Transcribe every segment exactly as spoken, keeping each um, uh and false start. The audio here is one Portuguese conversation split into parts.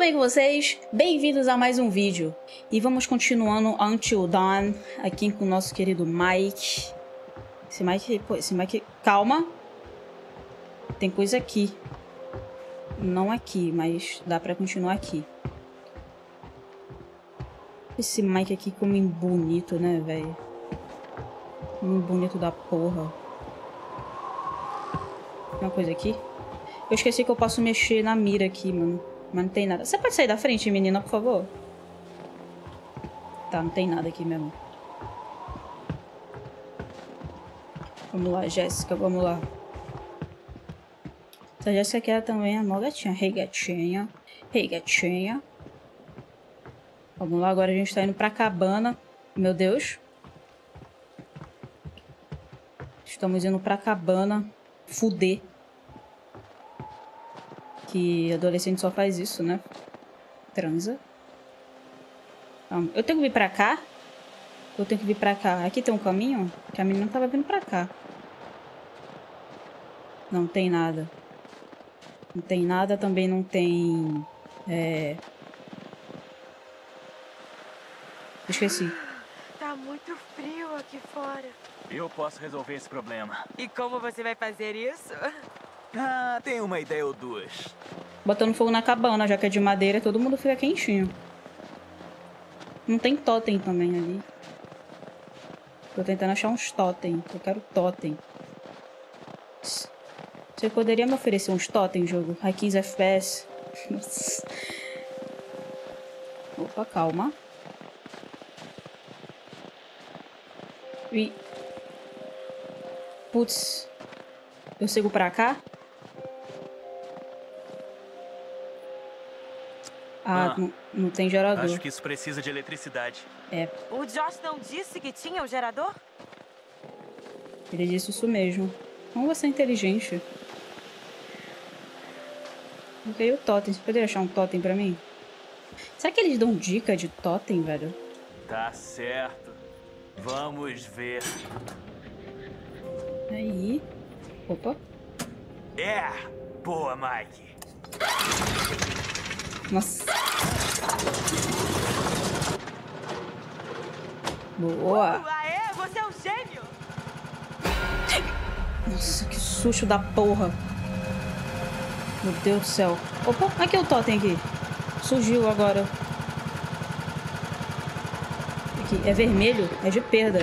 bem com vocês? Bem-vindos a mais um vídeo. E vamos continuando Until Dawn aqui com o nosso querido Mike. Esse Mike... Pô, esse Mike... Calma. Tem coisa aqui. Não aqui, mas dá pra continuar aqui. Esse Mike aqui como bonito, né, velho? Como bonito da porra. Tem uma coisa aqui? Eu esqueci que eu posso mexer na mira aqui, mano. Mas não tem nada. Você pode sair da frente, menina, por favor? Tá, não tem nada aqui mesmo. Vamos lá, Jéssica, vamos lá. Essa Jéssica aqui ela também é mó gatinha. Hey, gatinha. Hey, gatinha. Vamos lá, agora a gente tá indo pra cabana. Meu Deus. Estamos indo pra cabana. Fuder. Que adolescente só faz isso, né? Transa. Eu tenho que vir pra cá? Eu tenho que vir pra cá. Aqui tem um caminho? Que a menina tava vindo pra cá. Não tem nada. Não tem nada, também não tem... É... Esqueci. Tá muito frio aqui fora. Eu posso resolver esse problema. E como você vai fazer isso? Ah, tem uma ideia ou duas. Botando fogo na cabana, já que é de madeira, todo mundo fica quentinho. Não tem totem também ali. Tô tentando achar uns totem. Eu quero totem. Você poderia me oferecer uns totem, jogo? Ai, quinze F P S. Nossa. Opa, calma. E... Putz. Eu sigo pra cá? Ah, ah não, não tem gerador. Acho que isso precisa de eletricidade. É. O Josh não disse que tinha um gerador? Ele disse isso mesmo. Como você é inteligente. Ok, o totem. Você poderia achar um totem pra mim? Será que eles dão dica de totem, velho? Tá certo. Vamos ver. Aí. Opa. É! Boa, Mike. Nossa. Boa. Uh, aê, você é um gênio! Nossa, que susto da porra. Meu Deus do céu. Opa, aqui é o totem aqui. Surgiu agora. Aqui, é vermelho? É de perda.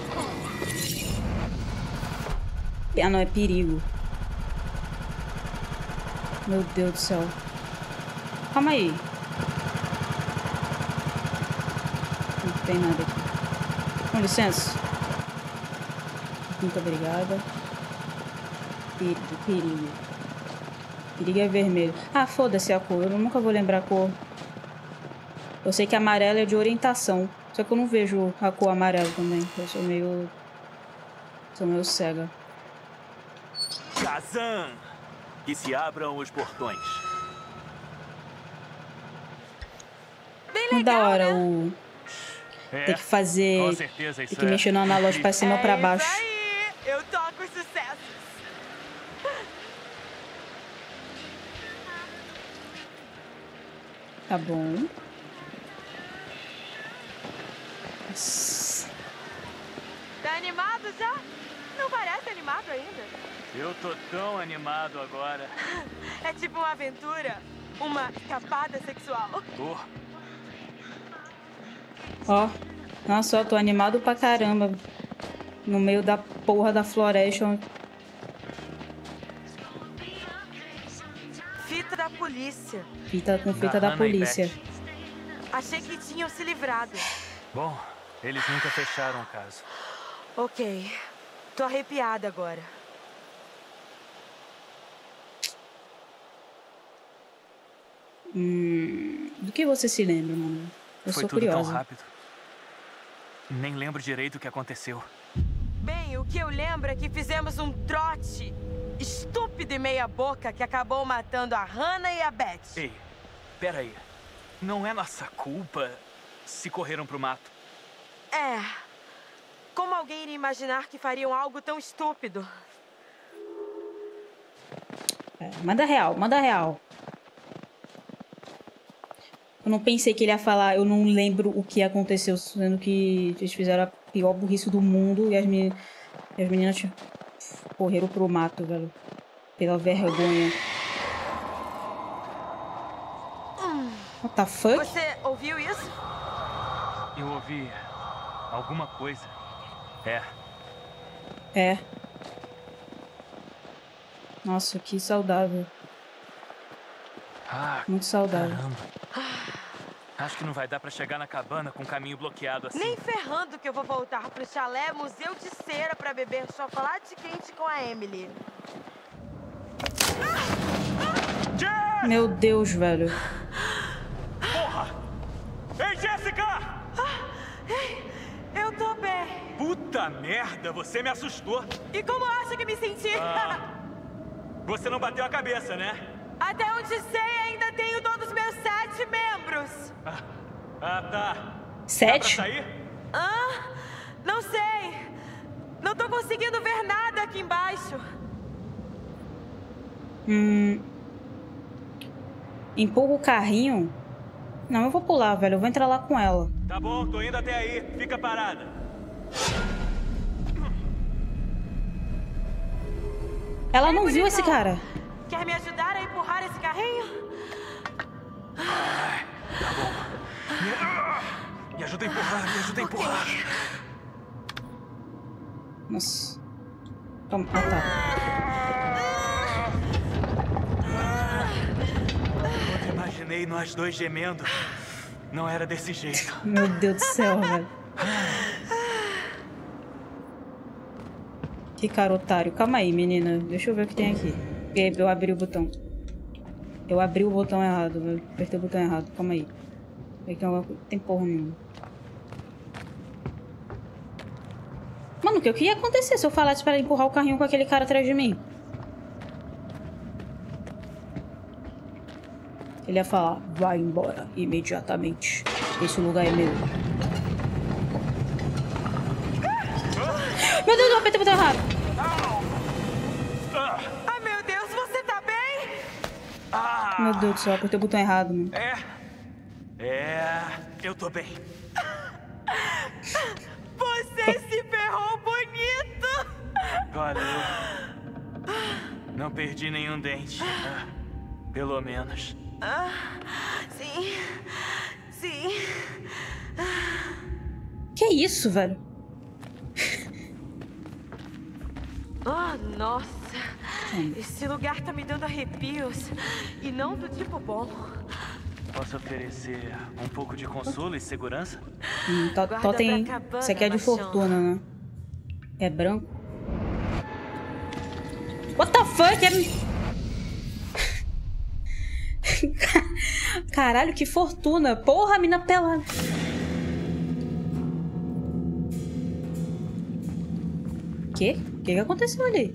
Ah, não, é perigo. Meu Deus do céu. Calma aí. Não tem nada aqui. Com licença. Muito obrigada. Perigo, perigo. Perigo é vermelho. Ah, foda-se a cor. Eu nunca vou lembrar a cor. Eu sei que amarelo é de orientação. Só que eu não vejo a cor amarela também. Eu sou meio... Sou meio cega. Kazan! Que se abram os portões. Bem Muito legal, da hora né? o... É, Tem que fazer... com certeza isso Tem que é. mexer no analógico pra cima ou pra É baixo. isso aí. Eu toco os sucessos. Tá bom. Nossa. Tá animado já? Não parece animado ainda. Eu tô tão animado agora. É tipo uma aventura. Uma escapada sexual. Tô. Ó. Nossa, eu tô animado pra caramba. No meio da porra da floresta. Fita da polícia. Fita com fita Da da Hannah e polícia. Beth. Achei que tinham se livrado. Bom, eles nunca fecharam o caso. Ok. Tô arrepiada agora. Hum, do que você se lembra, mano? Eu Foi sou tudo curiosa. tão rápido. Nem lembro direito o que aconteceu. Bem, o que eu lembro é que fizemos um trote estúpido e meia boca que acabou matando a Hannah e a Beth. Ei, peraí. Não é nossa culpa se correram pro mato. É. Como alguém iria imaginar que fariam algo tão estúpido? É, manda real, manda real. Eu não pensei que ele ia falar, eu não lembro o que aconteceu, sendo que eles fizeram a pior burrice do mundo e as, meni... as meninas correram pro mato, velho. Pela vergonha. What the fuck? Você ouviu isso? Eu ouvi alguma coisa. É. É. Nossa, que saudável. Ah, muito saudável. Caramba. Acho que não vai dar pra chegar na cabana com o caminho bloqueado assim. Nem ferrando que eu vou voltar pro chalé Museu de Cera pra beber chocolate quente com a Emily. Meu Deus, velho. Porra! Ei, Jéssica! Eu tô bem. Puta merda, você me assustou. E como acha que me senti? Ah, você não bateu a cabeça, né? Até onde sei, ainda tenho todos os meus sete membros. Ah, ah tá. Sete? Dá pra sair? Ah, não sei. Não tô conseguindo ver nada aqui embaixo. Hum... Empurra o carrinho? Não, eu vou pular, velho. Eu vou entrar lá com ela. Tá bom, tô indo até aí. Fica parada. Ela Ei, não viu bonitão. esse cara. Quer me ajudar a empurrar esse carrinho? Ai, tá bom. Me, me ajuda a empurrar, me ajuda a empurrar. Nossa. Toma. Ah, tá. Quando imaginei nós dois gemendo, não era desse jeito. Meu Deus do céu, velho. Que cara otário. Calma aí, menina. Deixa eu ver o que tem aqui. Eu abri o botão. Eu abri o botão errado, velho. Apertei o botão errado. Calma aí. Tem, tem porra nenhuma. Mano, o que, o que ia acontecer se eu falasse pra empurrar o carrinho com aquele cara atrás de mim? Ele ia falar, vai embora imediatamente. Esse lugar é meu. Meu Deus, eu apertei o botão errado. Ah, meu Deus, você tá bem? Ah, Meu Deus do céu, eu apertei o botão errado, mano. é. É, eu tô bem. Você se ferrou bonito. Valeu. Não perdi nenhum dente. Ah, pelo menos. Ah, sim. Sim. Que isso, velho? Oh, nossa. Esse lugar tá me dando arrepios. E não do tipo bom. Posso oferecer um pouco de consolo e segurança? Hum, tó, tó tem... Isso aqui é de fortuna, né? É branco? What the fuck? É... Caralho, que fortuna. Porra, mina pelada. Que? O que que aconteceu ali?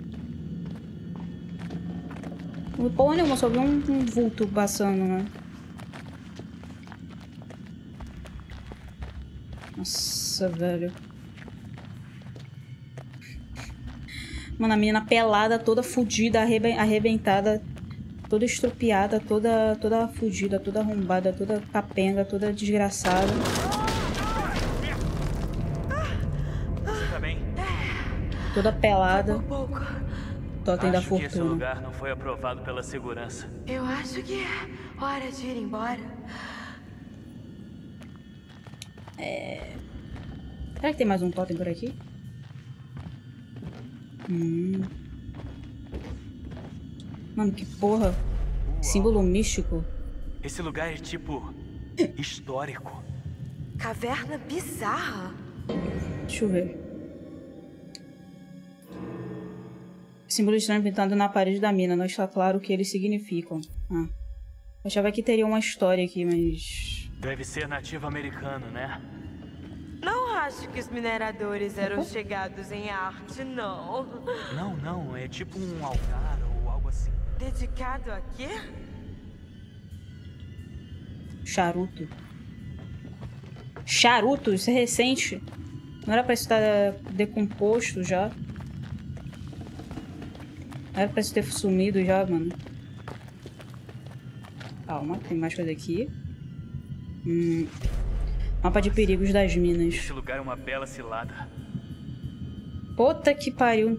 Porra nenhuma, só vi um, um vulto passando, né? Nossa, velho. Mano, a menina pelada, toda fodida, arrebentada, toda estrupiada, toda, toda fodida, toda arrombada, toda capenga, toda desgraçada. Você tá bem? Toda pelada. Por pouco. Totem da Acho que esse fortuna. lugar não foi aprovado pela segurança. Eu acho que é hora de ir embora. É... Será que tem mais um totem por aqui? Hum. Mano, que porra. Uau. Símbolo místico. Esse lugar é tipo... histórico. Caverna bizarra. Deixa eu ver. Símbolo estranho pintado na parede da mina. Não está claro o que eles significam. Ah. Eu achava que teria uma história aqui, mas... Deve ser nativo americano, né? Não acho que os mineradores eram chegados em arte, não. Não, não. É tipo um altar ou algo assim. Dedicado a quê? Charuto. Charuto? Isso é recente. Não era pra isso estar decomposto já? Não era pra isso ter sumido já, mano. Calma, tem mais coisa aqui. Hum. Mapa de perigos das minas. Esse lugar é uma bela cilada. Puta que pariu.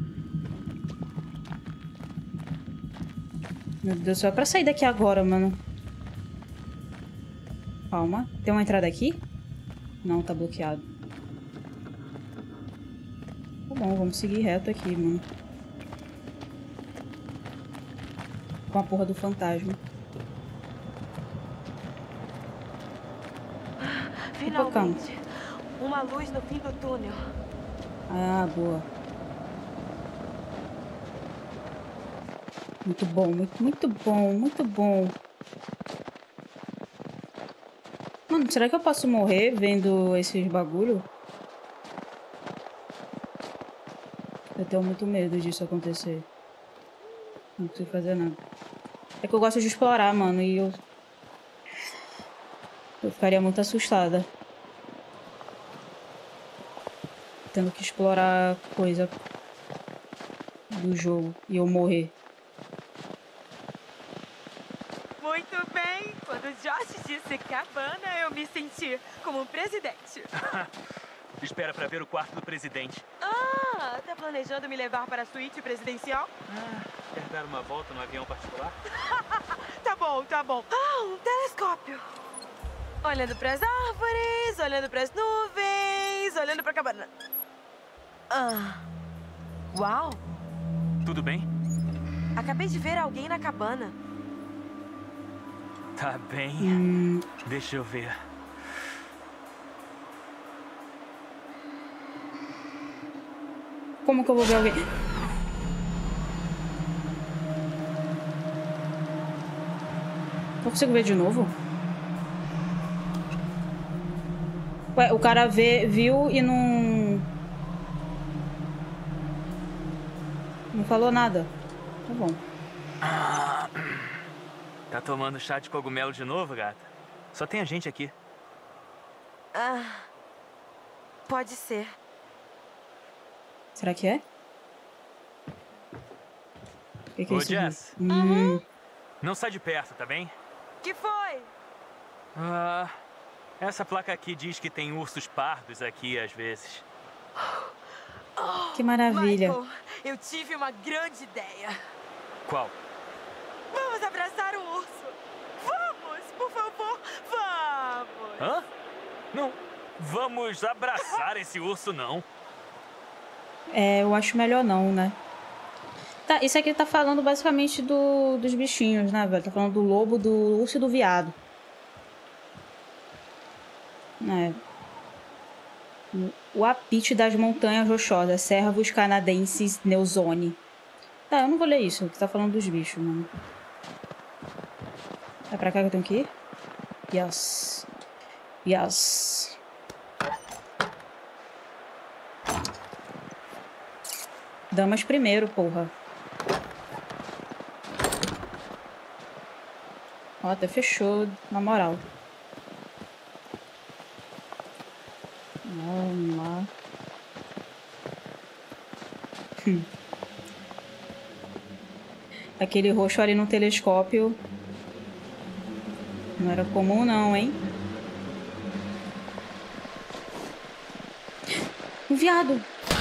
Meu Deus do céu, é pra sair daqui agora, mano. Calma. Tem uma entrada aqui? Não, tá bloqueado. Tá bom, vamos seguir reto aqui, mano. Com a porra do fantasma. Finalmente. Uma luz no fim do túnel. Ah, boa. Muito bom, muito, muito bom, muito bom. Mano, será que eu posso morrer vendo esses bagulho? Eu tenho muito medo disso acontecer. Não consigo fazer nada. É que eu gosto de explorar, mano, e eu... Eu ficaria muito assustada. Tendo que explorar coisa do jogo e eu morrer. Muito bem. Quando Josh disse cabana, eu me senti como um presidente. Espera pra ver o quarto do presidente. Ah, tá planejando me levar para a suíte presidencial? Ah, quer dar uma volta no avião particular? Tá bom, tá bom. Ah, um telescópio. Olhando pras árvores, olhando pras nuvens, olhando pra cabana. Ah. Uau. Tudo bem? Acabei de ver alguém na cabana. Tá bem. Hum. Deixa eu ver. Como que eu vou ver alguém? Eu consigo ver de novo? Ué, o cara vê, viu e não... Não falou nada. Tá bom. Ah, tá tomando chá de cogumelo de novo, gata? Só tem a gente aqui. Ah, pode ser. Será que é? O que, que é Ô, isso? Jess. Hum. Não sai de perto, tá bem? Que foi? Ah, essa placa aqui diz que tem ursos pardos aqui às vezes. Que maravilha. Michael, eu tive uma grande ideia. Qual? Vamos abraçar o urso. Vamos, por favor, vamos. Hã? Não. Vamos abraçar esse urso, não. É, eu acho melhor não, né? Tá, isso aqui tá falando basicamente do, dos bichinhos, né, velho? Tá falando do lobo, do urso e do viado. É. O apite das montanhas rochosas, servos canadenses Neozone. Tá, eu não vou ler isso, que tá falando dos bichos, mano. É pra cá que eu tenho que ir? Yes. Yes. Damas primeiro, porra. Ó, até fechou, na moral. Vamos lá. Hum. Aquele roxo ali no telescópio não era comum não, hein? Um viado!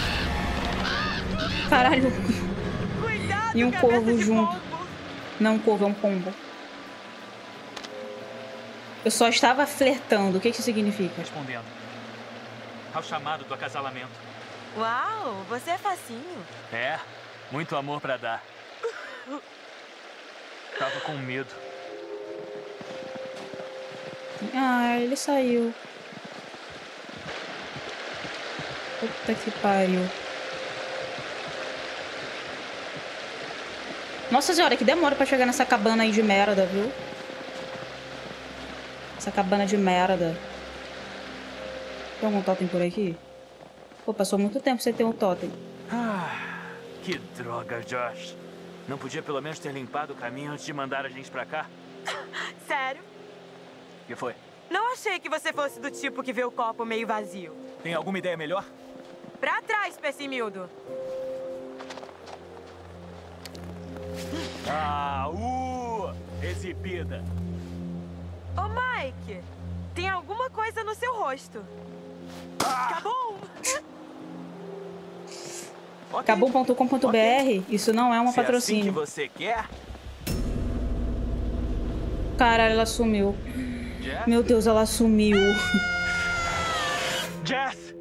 Caralho! Cuidado, E um cabeça corvo de junto. pombo. Não, um corvo, é um pombo. Eu só estava flertando. O que isso significa? Respondendo ao chamado do acasalamento. Uau, você é facinho. É, muito amor pra dar. Tava com medo. Ah, ele saiu. Puta que pariu. Nossa senhora, que demora pra chegar nessa cabana aí de merda, viu? Essa cabana de merda. Tem algum totem por aqui? Pô, passou muito tempo sem ter um totem. Ah, que droga, Josh. Não podia pelo menos ter limpado o caminho antes de mandar a gente pra cá? Sério? O que foi? Não achei que você fosse do tipo que vê o copo meio vazio. Tem alguma ideia melhor? Pra trás, pessimildo. Ah, uh! Exibida. Ô, Mike, Tem alguma coisa no seu rosto. Acabou! Acabou ponto com ponto br. Okay. Isso não é uma Se patrocínio. É assim que você quer? Caralho, ela sumiu. Jess? Meu Deus, ela sumiu. Jess!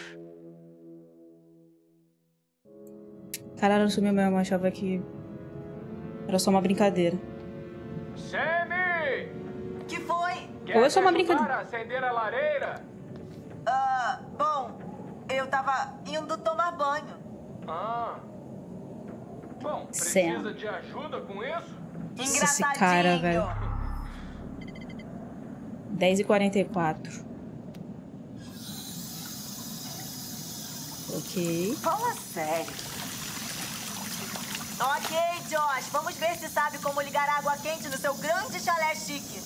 Caralho, ela sumiu mesmo. Eu achava que era só uma brincadeira. Sammy! Que foi? Ou é só uma brincadeira? Para acender a lareira? Ah, bom, eu tava indo tomar banho. Ah. Bom, precisa Sam. de ajuda com isso? Esse cara, velho. dez e quarenta e quatro. Ok. Fala sério. Ok, Josh, vamos ver se sabe como ligar água quente no seu grande chalé chique.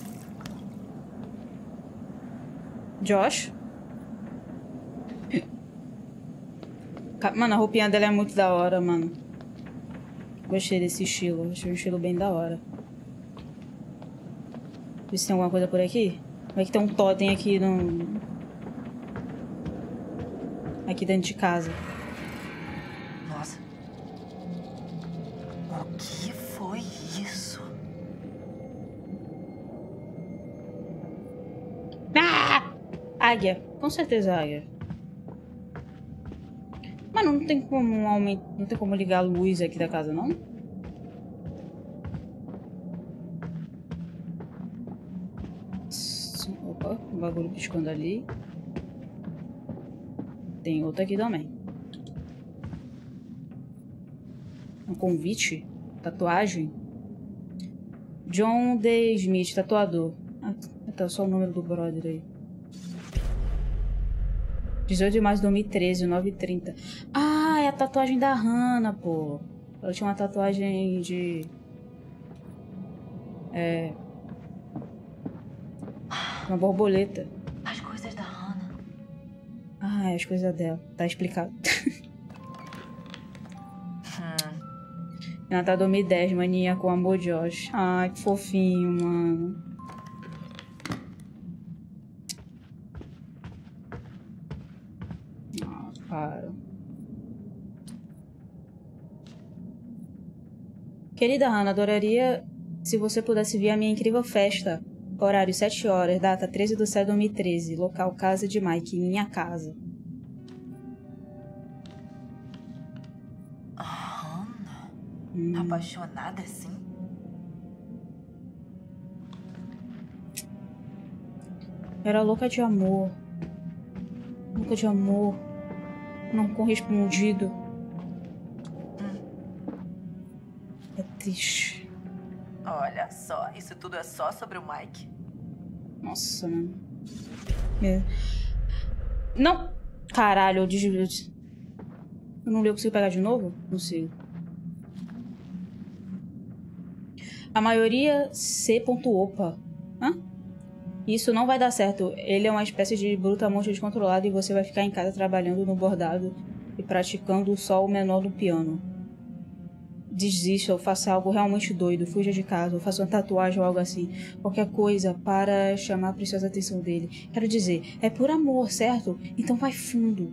Josh? Mano, a roupinha dela é muito da hora, mano. Gostei desse estilo. Achei um estilo bem da hora. Vê se tem alguma coisa por aqui. Vai que tem um totem aqui no... Aqui dentro de casa. Nossa. O que foi isso? Ah! Águia. Com certeza águia. Mano, não tem como aumentar, não tem como ligar a luz aqui da casa, não? Opa, um bagulho piscando ali. Tem outro aqui também. Um convite? Tatuagem? John D. Smith, tatuador. Ah, tá só o número do brother aí. dezoito de março de dois mil e treze, nove e trinta. Ah, é a tatuagem da Hannah, pô. Ela tinha uma tatuagem de... É... Uma borboleta. As coisas da Hannah. Ah, é as coisas dela. Tá explicado. Hum. Natal dois mil e dez, maninha com amor, Josh. Ai, que fofinho, mano. Para. Querida Hannah, adoraria se você pudesse vir à minha incrível festa. Horário sete horas, data treze de setembro de dois mil e treze, local casa de Mike, minha casa. A Hannah? Hum. Apaixonada assim? Era louca de amor. Louca de amor. Não correspondido. Hum. É triste. Olha só, isso tudo é só sobre o Mike? Nossa, mano. É. Não! Caralho, eu desvio. Eu não li, eu consigo pegar de novo? Consigo. A maioria C.opa. Hã? Isso não vai dar certo. Ele é uma espécie de brutamonte descontrolado e você vai ficar em casa trabalhando no bordado e praticando só o menor do piano. Desista ou faça algo realmente doido. Fuja de casa ou faça uma tatuagem ou algo assim. Qualquer coisa para chamar a preciosa atenção dele. Quero dizer, é por amor, certo? Então vai fundo.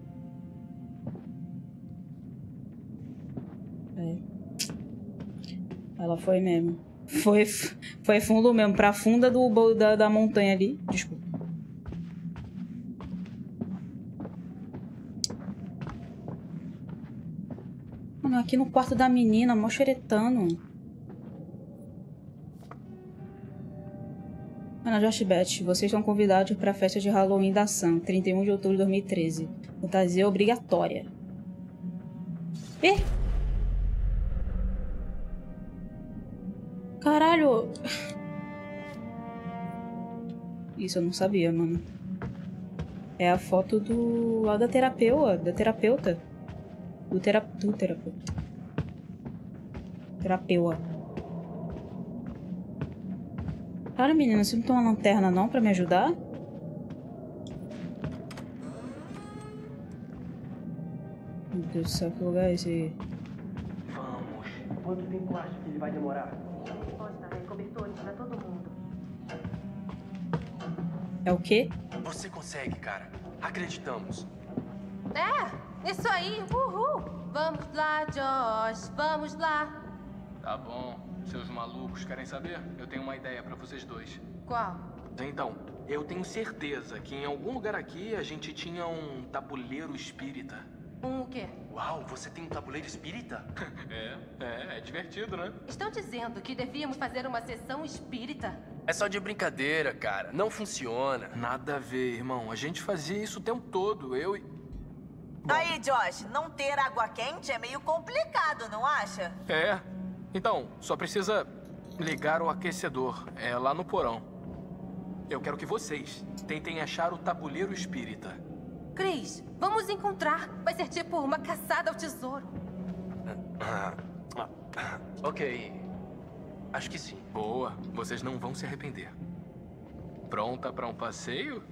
É. Ela foi mesmo. Foi, foi fundo mesmo, pra funda do, da, da montanha ali. Desculpa. Mano, aqui no quarto da menina, mó xeretano. Ana Josh Beth, vocês estão convidados pra festa de Halloween da Sam, trinta e um de outubro de dois mil e treze. Fantasia obrigatória. Ih! Caralho! Isso eu não sabia, mano. É a foto do... lá da terapeuta. Da terapeuta. Do, tera... do terapeuta. Terapeuta. Cara, menina, você não tem uma lanterna não pra me ajudar? Meu Deus do céu, que lugar é esse? Vamos. Quanto tempo acha que ele vai demorar? Pode dar cobertores pra todo mundo. É o quê? Você consegue, cara. Acreditamos. É, isso aí, uhul. Vamos lá, Josh, vamos lá. Tá bom. Seus malucos querem saber? Eu tenho uma ideia pra vocês dois. Qual? Então, eu tenho certeza que em algum lugar aqui a gente tinha um tabuleiro espírita. Um o quê? Uau, você tem um tabuleiro espírita? É, é, é divertido, né? Estão dizendo que devíamos fazer uma sessão espírita? É só de brincadeira, cara. Não funciona. Nada a ver, irmão. A gente fazia isso o tempo todo. Eu e... Aí, Josh, não ter água quente é meio complicado, não acha? É. Então, só precisa ligar o aquecedor. É lá no porão. Eu quero que vocês tentem achar o tabuleiro espírita. Chris, vamos encontrar. Vai ser tipo uma caçada ao tesouro. Ah, ah, ah, ok. Acho que sim. Boa. Vocês não vão se arrepender. Pronta pra um passeio?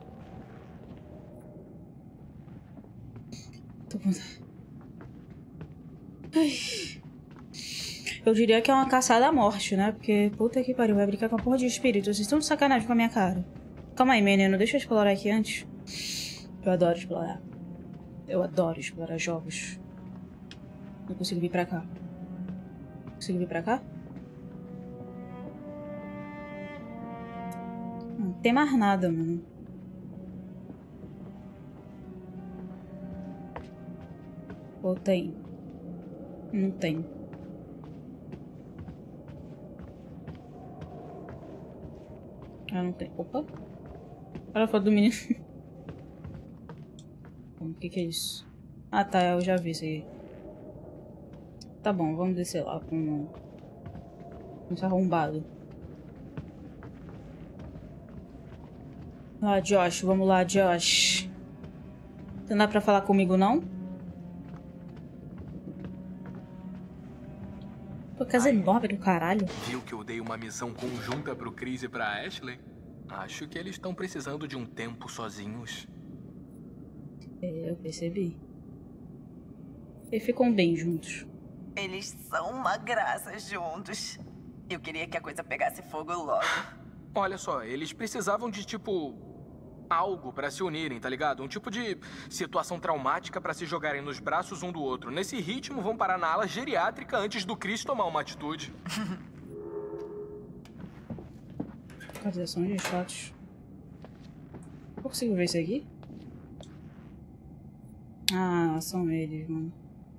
Tô com... Ai. Eu diria que é uma caçada à morte, né? Porque, puta que pariu, vai brincar com a porra de espírito. Vocês estão de sacanagem com a minha cara. Calma aí, menino. Deixa eu explorar aqui antes. Eu adoro explorar. Eu adoro explorar jogos. Não consigo vir pra cá. Consigo vir pra cá? Não tem mais nada, mano. Ou tem? Não tem. Ah, não tem. Opa. Olha a foto do menino. O que que é isso? Ah, tá. Eu já vi isso aí. Tá bom, vamos descer lá com... com esse arrombado. Ah, Josh. Vamos lá, Josh. Não dá pra falar comigo, não? Pô, casa enorme do caralho. Viu que eu dei uma missão conjunta pro Chris e pra Ashley? Acho que eles estão precisando de um tempo sozinhos. É, eu percebi. Eles ficam bem juntos. Eles são uma graça juntos. Eu queria que a coisa pegasse fogo logo. Olha só, eles precisavam de, tipo, algo pra se unirem, tá ligado? Um tipo de situação traumática pra se jogarem nos braços um do outro. Nesse ritmo, vão parar na ala geriátrica antes do Chris tomar uma atitude. Localização de fotos. Eu consigo ver isso aqui? Ah, são eles, mano.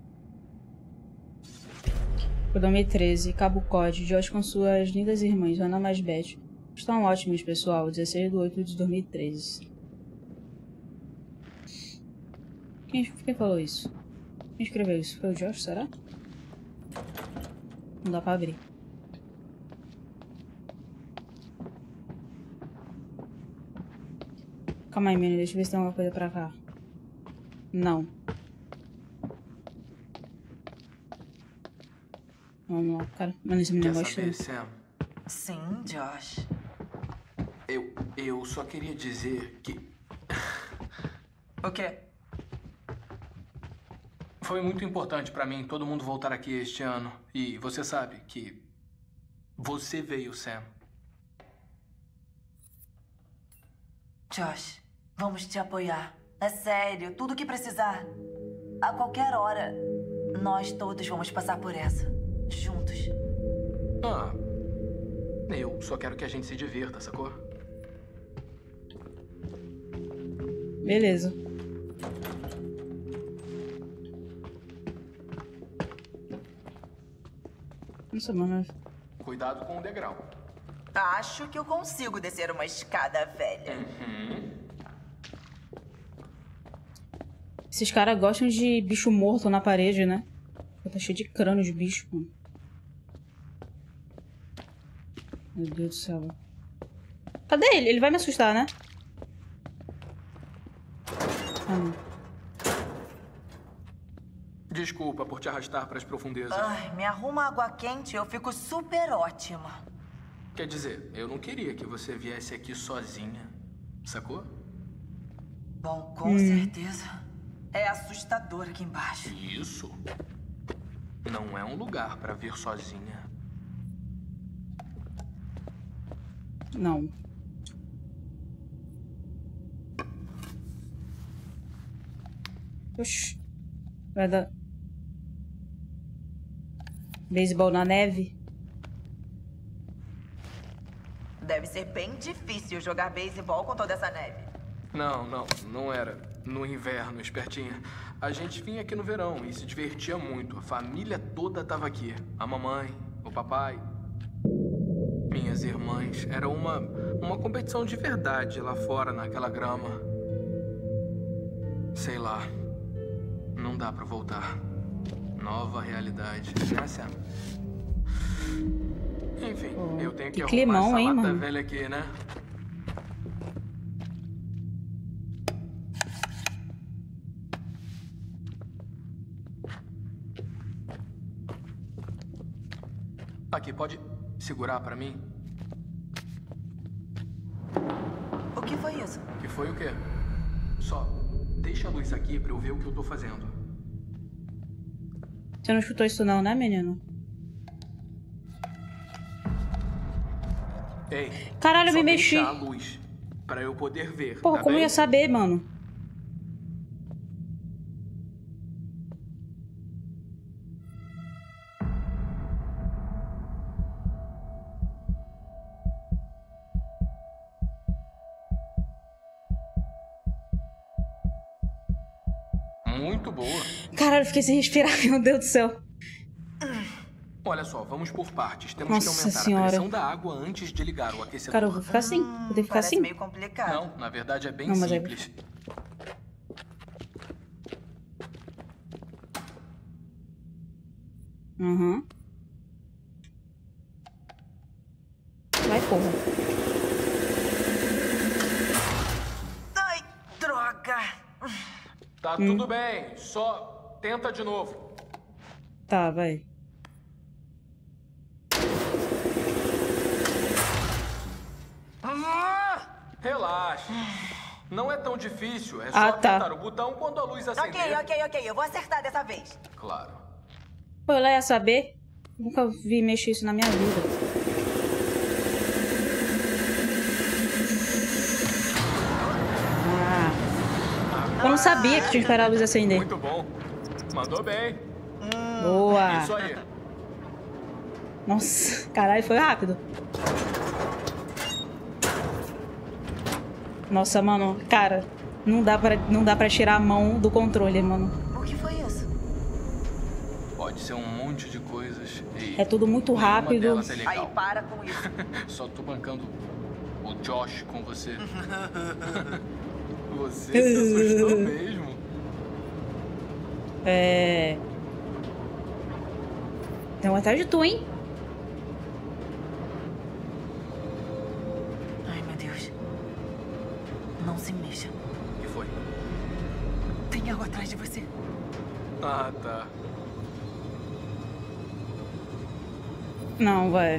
Codome treze, Cabo Code, Josh com suas lindas irmãs, Ana mais Beth. Estão ótimos, pessoal. dezesseis de oito de dois mil e treze. Quem, quem falou isso? Quem escreveu isso? Foi o Josh, será? Não dá pra abrir. Calma aí, menino. Deixa eu ver se tem alguma coisa pra cá. Não. Vamos lá, cara. Mano, esse menino Quer gosta. saber, Sam? Sim, Josh. Eu, eu só queria dizer que O quê? foi muito importante pra mim todo mundo voltar aqui este ano. E você sabe que você veio, Sam. Josh, vamos te apoiar. É sério, tudo que precisar. A qualquer hora, nós todos vamos passar por essa. Juntos. Ah, eu só quero que a gente se divirta, sacou? Beleza. Nossa, mano. Cuidado com o degrau. Acho que eu consigo descer uma escada velha. Esses caras gostam de bicho morto na parede, né? Tá cheio de crânio de bicho, mano. Meu Deus do céu. Cadê ele? Ele vai me assustar, né? Ah, não. Desculpa por te arrastar para as profundezas. Ai, me arruma água quente, eu fico super ótima. Quer dizer, eu não queria que você viesse aqui sozinha, sacou? Bom, com certeza. É assustador aqui embaixo. Isso não é um lugar para vir sozinha. Não. Oxi. Vai dar... Beisebol na neve? Deve ser bem difícil jogar beisebol com toda essa neve. Não, não, não era. No inverno, espertinha. A gente vinha aqui no verão e se divertia muito. A família toda tava aqui. A mamãe, o papai, minhas irmãs. Era uma, uma competição de verdade lá fora, naquela grama. Sei lá. Não dá pra voltar. Nova realidade, né, Sam? Enfim, oh, eu tenho que, que arrumar climão, essa hein, lata mano? velha aqui, né? Aqui, pode segurar pra mim? O que foi isso? Que foi o quê? Só deixa a luz aqui pra eu ver o que eu tô fazendo. Você não escutou isso não, né, menino? Ei, Caralho, eu só me mexi. deixa a luz pra eu poder ver. Porra, tá como eu bem? ia saber, mano? Muito boa. Caralho, eu fiquei sem respirar, meu Deus do céu. Olha só, vamos por partes. Temos Nossa que aumentar senhora. a pressão da água antes de ligar o aquecedor. Cara, eu vou ficar assim. Vou ter que ficar Parece assim. meio complicado. Não, na verdade é bem Não, mas é- simples. Uhum. Vai, porra. Ai, droga! Tá Hum. tudo bem, só tenta de novo. Tá, vai. Relaxa. Não é tão difícil, é só Ah, tá. apertar o botão quando a luz acender. Ok, ok, ok. Eu vou acertar dessa vez. Claro. Pô, eu lá ia saber. Nunca vi mexer isso na minha vida. Ah. Eu não sabia que tinha que esperar a luz acender. Muito bom. Mandou bem. Boa. Isso aí. Nossa, caralho, foi rápido. Nossa, mano, cara, não dá pra, não dá pra tirar a mão do controle, mano. O que foi isso? Pode ser um monte de coisas. E É tudo muito nenhuma rápido. delas é Aí, legal. para com isso. Só tô bancando o Josh com você. Você se assustou mesmo. É... Tem um atrás de tu, hein? Ai, meu Deus. Não se mexa. O que foi? Tem algo atrás de você. Ah, tá. Não, vai.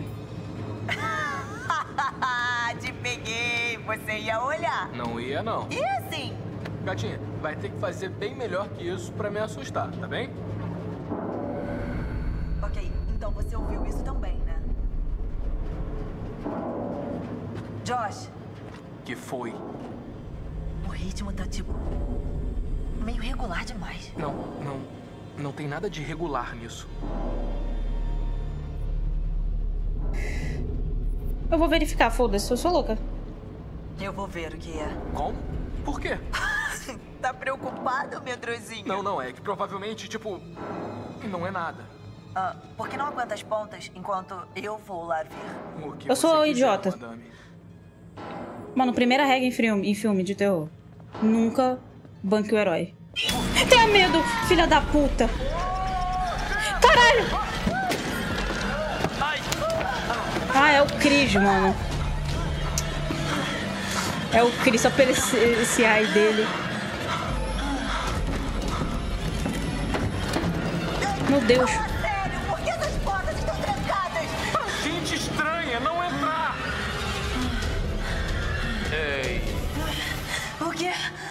Te peguei. Você ia olhar. Não ia, não. E assim? Gatinha, vai ter que fazer bem melhor que isso pra me assustar, tá bem? Ok, então você ouviu isso também, né? Josh, Que foi? o ritmo tá tipo... meio regular demais. Não, não. Não tem nada de regular nisso. Eu vou verificar, foda-se, eu sou louca. Eu vou ver o que é. Como? Por quê? Tá preocupado, meu drozinho? Não, não, é que provavelmente, tipo, não é nada. Ah, por que não aguenta as pontas enquanto eu vou lá ver? O que Eu sou você quiser, idiota. madame. Mano, primeira regra em filme, em filme de terror. Nunca banque o herói. Tenha medo, filha da puta! Caralho! Ah, é o Chris, mano. É o Chris, só pelo esse, esse ai dele. Meu Deus. Sério, por que essas portas estão trancadas? Gente estranha, não entrar! Ei! O quê?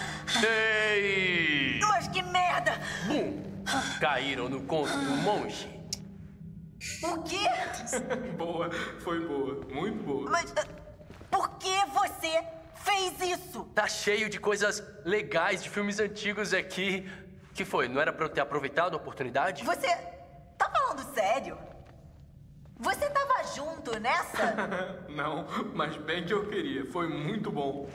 Ei! Mas que merda! Bum! Caíram no conto do monge. O quê? Boa, foi boa, muito boa. Mas ah, por que você fez isso? Tá cheio de coisas legais de filmes antigos aqui. Que foi? Não era pra eu ter aproveitado a oportunidade? Você tá falando sério? Você tava junto nessa? Não, mas bem que eu queria. Foi muito bom.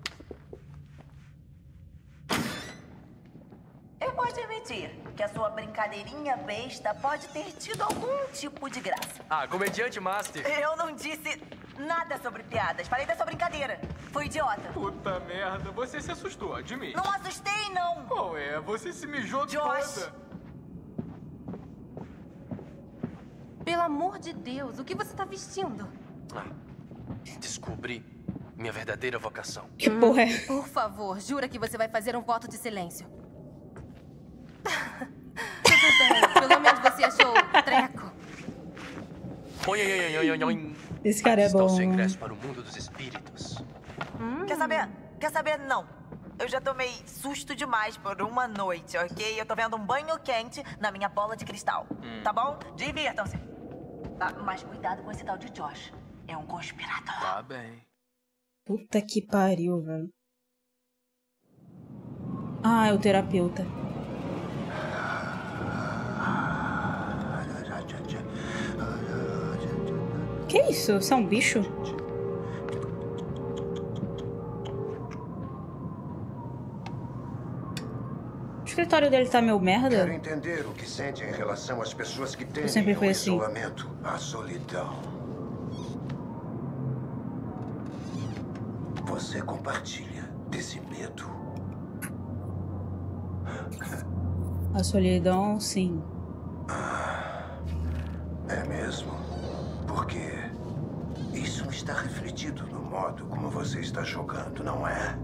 Eu posso admitir que a sua brincadeirinha besta pode ter tido algum tipo de graça. Ah, comediante master. Eu não disse nada sobre piadas. Falei da sua brincadeira. Foi idiota. Puta merda, você se assustou, admite. Não assustei, não. Qual é? Você se mijou Josh. toda. Pelo amor de Deus, o que você tá vestindo? Ah, descobri minha verdadeira vocação. Que porra é? Por favor, jura que você vai fazer um voto de silêncio. Tudo bem, pelo menos você achou o treco. Oi, oi, oi, oi, oi, oi. Esse cara Aqui é está bom. o seu ingresso para o mundo dos espíritos. Hum. Quer saber? Quer saber? Não. Eu já tomei susto demais por uma noite, ok? Eu tô vendo um banho quente na minha bola de cristal. Hum. Tá bom? Divirtam-se. Ah, mas cuidado com esse tal de Josh. É um conspirador. Tá bem. Puta que pariu, velho. Ah, é o terapeuta. Que isso? Você é um bicho? O escritório dele tá meio merda? Quero entender o que sente em relação às pessoas que temem sempre foi o assim. isolamento, a solidão. Você compartilha desse medo? A solidão, sim. É mesmo? Porque isso está refletido no modo como você está jogando, não é?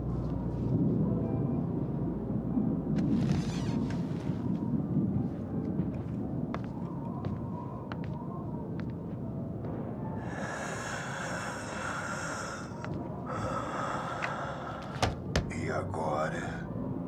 E agora?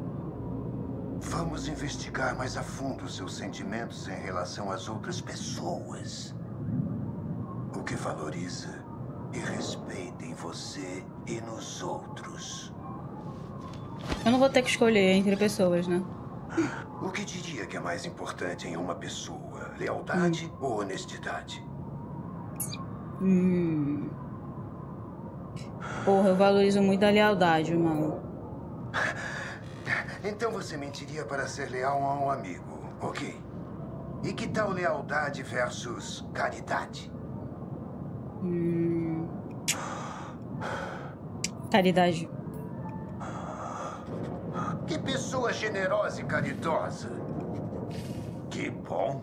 Vamos investigar mais a fundo seus sentimentos em relação às outras pessoas. O que valoriza e respeita em você e nos outros. Eu não vou ter que escolher entre pessoas, né? O que diria que é mais importante em uma pessoa? Lealdade Hum. ou honestidade? Hum. Porra, eu valorizo muito a lealdade, mano. Então você mentiria para ser leal a um amigo, ok? E que tal lealdade versus caridade? Hum. Caridade. Que pessoa generosa e caridosa. Que bom.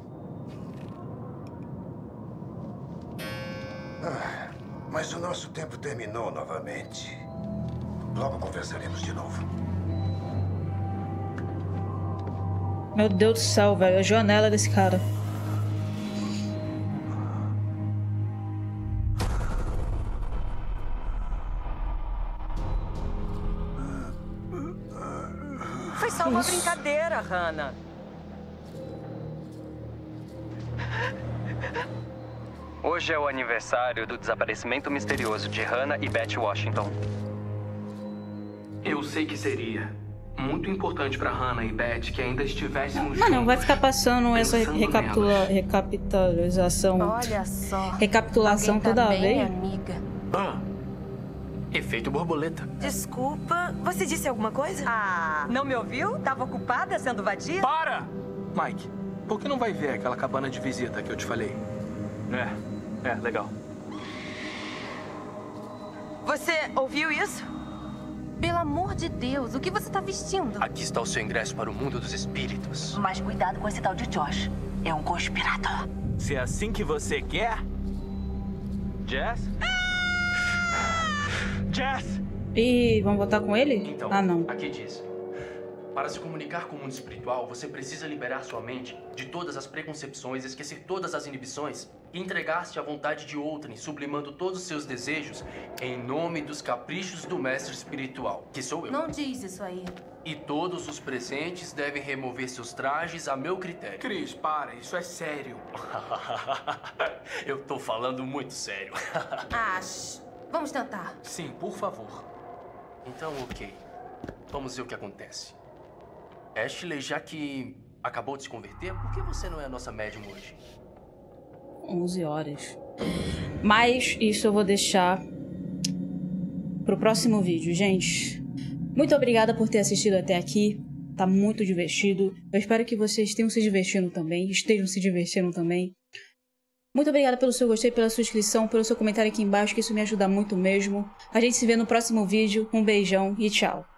Ah, mas o nosso tempo terminou novamente. Logo conversaremos de novo. Meu Deus do céu, velho. A janela desse cara. Foi só uma Isso. brincadeira, Hannah. Hoje é o aniversário do desaparecimento misterioso de Hannah e Beth Washington. Eu sei que seria muito importante pra Hannah e Beth que ainda estivéssemos Mano, juntos, vai ficar passando essa pensando recapitula... nelas. recapitalização. Olha só. Recapitulação Alguém toda tá bem, vez. amiga. Ah, efeito borboleta. Desculpa, você disse alguma coisa? Ah, não me ouviu? Tava ocupada sendo vadia? Para! Mike, por que não vai ver aquela cabana de visita que eu te falei? É, é, legal. Você ouviu isso? Pelo amor de Deus, o que você tá vestindo? Aqui está o seu ingresso para o mundo dos espíritos. Mas cuidado com esse tal de Josh. É um conspirador. Se é assim que você quer... Jess? Jess! Ih, vamos votar com ele? Então, Ah, não. aqui diz. Para se comunicar com o mundo espiritual, você precisa liberar sua mente de todas as preconcepções, esquecer todas as inibições e entregar-se à vontade de outrem, sublimando todos os seus desejos em nome dos caprichos do mestre espiritual, que sou eu. Não diz isso aí. E todos os presentes devem remover seus trajes a meu critério. Cris, para, isso é sério. Eu tô falando muito sério. Acho. Vamos tentar. Sim, por favor. Então, ok. Vamos ver o que acontece. Ashley, já que acabou de se converter, por que você não é a nossa médium hoje? onze horas. Mas isso eu vou deixar pro próximo vídeo, gente. Muito obrigada por ter assistido até aqui. Tá muito divertido. Eu espero que vocês tenham se divertindo também. Estejam se divertindo também. Muito obrigada pelo seu gostei, pela sua inscrição, pelo seu comentário aqui embaixo, que isso me ajuda muito mesmo. A gente se vê no próximo vídeo. Um beijão e tchau.